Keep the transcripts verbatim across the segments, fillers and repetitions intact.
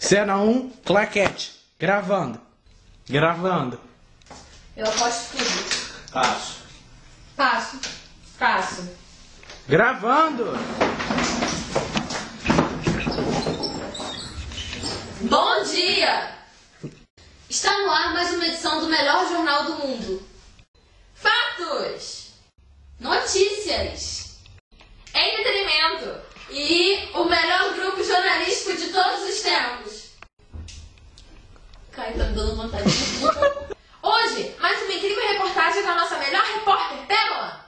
Cena um, claquete. Gravando. Gravando. Eu aposto tudo. Passo. Passo. Passo. Gravando. Bom dia! Está no ar mais uma edição do melhor jornal do mundo. Fatos! Notícias! Entretenimento! E o melhor grupo jornalístico de todos os tempos. Caio, tá me dando vontade. Hoje, mais uma incrível reportagem da nossa melhor repórter, Pérola.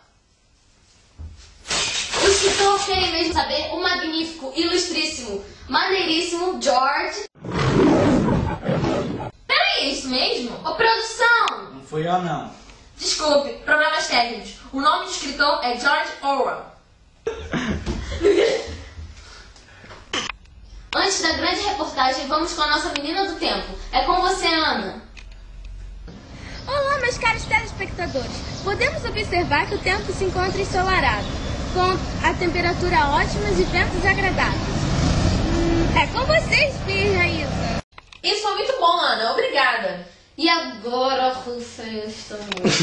O escritor quer mesmo saber o magnífico, ilustríssimo, maneiríssimo George... Peraí, é isso mesmo? Ô, produção! Não fui eu, não. Desculpe, problemas técnicos. O nome do escritor é George Orwell. Antes da grande reportagem, vamos com a nossa menina do tempo. É com você, Ana. Olá, meus caros telespectadores. Podemos observar que o tempo se encontra ensolarado, com a temperatura ótima e ventos agradáveis. Hum, é com vocês, Pirra, Isa. Isso foi muito bom, Ana. Obrigada. E agora, Rufem os tambores.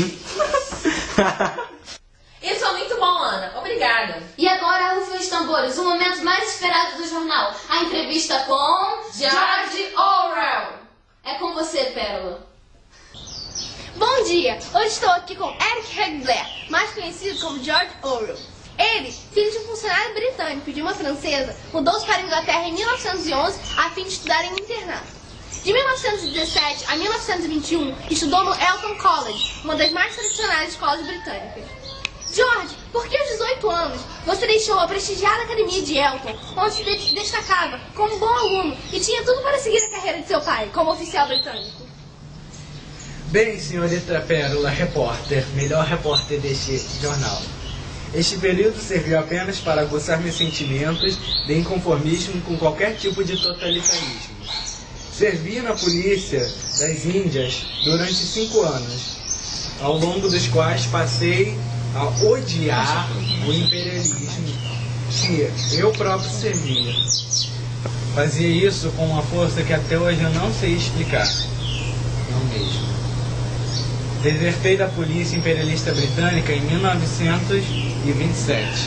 Isso foi muito bom, Ana. Obrigada. E agora, Rufem os tambores, o momento mais esperado do jornal. A entrevista com George Orwell. É com você, Pérola. Bom dia. Hoje estou aqui com Eric Hegler, mais conhecido como George Orwell. Ele, filho de um funcionário britânico e de uma francesa, mudou-se para a Inglaterra em mil novecentos e onze a fim de estudar em um internato. De mil novecentos e dezessete a mil novecentos e vinte e um, estudou no Eton College, uma das mais tradicionais escolas britânicas. George, por que aos dezoito anos você deixou a prestigiada academia de Eton, onde se destacava como bom aluno e tinha tudo para seguir a carreira de seu pai, como oficial britânico? Bem, senhorita Pérola, repórter, melhor repórter deste jornal. Este período serviu apenas para aguçar meus sentimentos de inconformismo com qualquer tipo de totalitarismo. Servi na polícia das Índias durante cinco anos, ao longo dos quais passei a odiar o imperialismo que eu próprio servia. Fazia isso com uma força que até hoje eu não sei explicar. Não mesmo. Desertei da polícia imperialista britânica em mil novecentos e vinte e sete.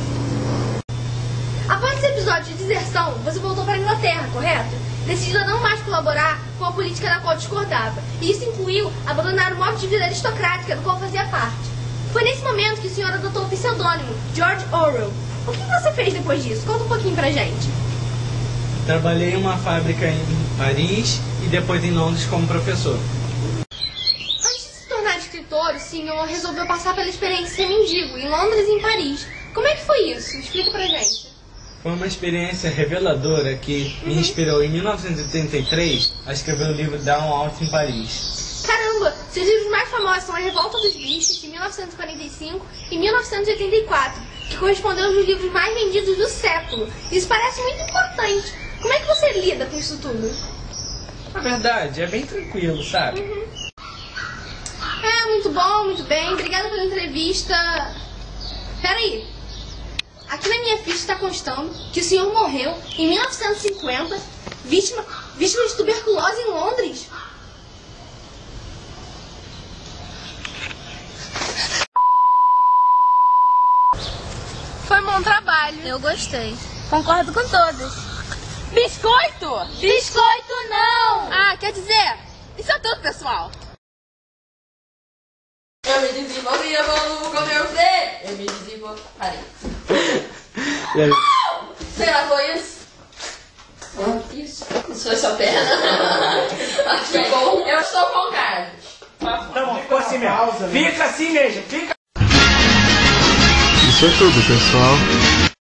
Após esse episódio de deserção, você voltou para a Inglaterra, correto? Decidido a não mais colaborar com a política da qual discordava. E isso incluiu abandonar o modo de vida aristocrática do qual fazia parte. Foi nesse momento que o senhor adotou o pseudônimo George Orwell. O que você fez depois disso? Conta um pouquinho pra gente. Trabalhei em uma fábrica em Paris e depois em Londres como professor. Antes de se tornar escritor, o senhor resolveu passar pela experiência de ser mendigo em Londres e em Paris. Como é que foi isso? Explica pra gente. Foi uma experiência reveladora que me inspirou em mil novecentos e oitenta e três a escrever o livro Down Out em Paris. Caramba, seus livros mais famosos são A Revolta dos Bichos, de mil novecentos e quarenta e cinco, e mil novecentos e oitenta e quatro, que corresponderam aos livros mais vendidos do século. Isso parece muito importante. Como é que você lida com isso tudo? Na verdade, é bem tranquilo, sabe? Uhum. É, muito bom, muito bem. Obrigada pela entrevista. Peraí. Aqui na minha ficha está constando que o senhor morreu em mil novecentos e cinquenta, vítima, vítima de tuberculose em Londres. Foi um bom trabalho. Eu gostei. Concordo com todos. Biscoito? Biscoito não! Ah, quer dizer, isso é tudo, pessoal. Eu me desenvolvi, eu vou como eu sei. Eu me desenvolvi. Parei. Sei lá, foi isso? Isso. Isso foi sua perna. Acho que é bom. Eu estou com o Carlos. Tá bom, ficou assim mesmo. Fica assim mesmo, fica. Isso é tudo, pessoal.